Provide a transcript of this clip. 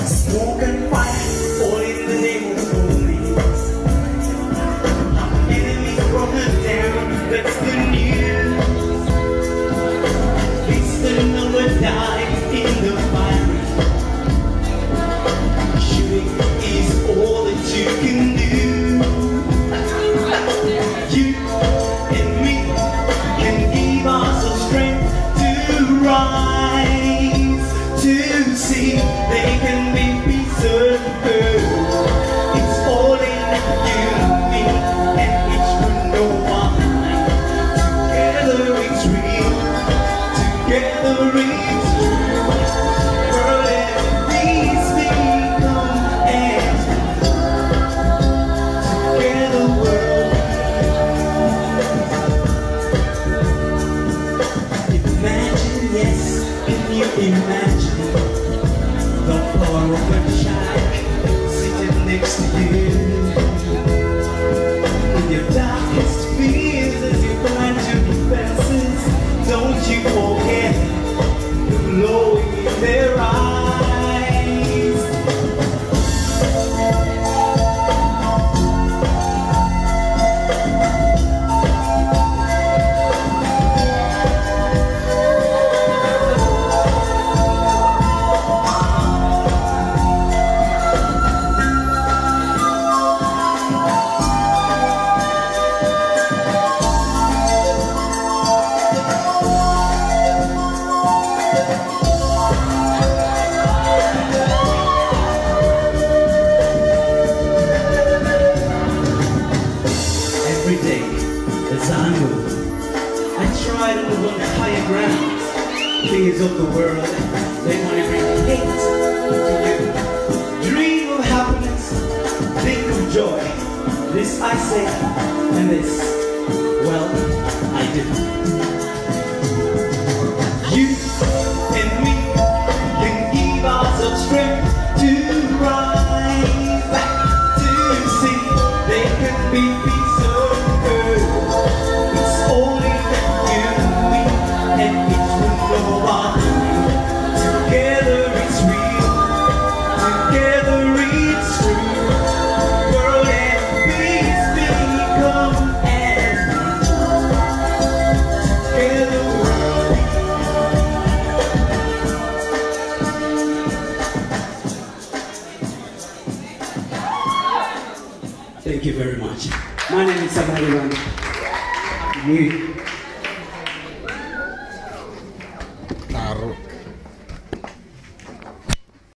Smoke and fire, all in the name of holiness. Enemies brought them down, that's the news. At least another died in the fire. Shooting is all that you can do. You and me can give ourselves strength to rise, to see they can be preserved. It's all in you and me, and it's for no one. Together it's real, together it's true. World and peace become as together world. Imagine, yes, can you imagine the power of a child sitting next to you? In your darkest fears as you climb to defenses, don't you forget the glowing in their eyes. Every day as I move, I try to move on higher grounds. Fears of the world, they want to bring hate to you. Dream of happiness, think of joy. This I say, and this, well, I do. You and me can give ourselves strength to rise, to see they can be peace. It's only you and me, and it's with no one. Together it's real, together it's true. World and peace become as together world. Thank you very much. My name is Ibanda.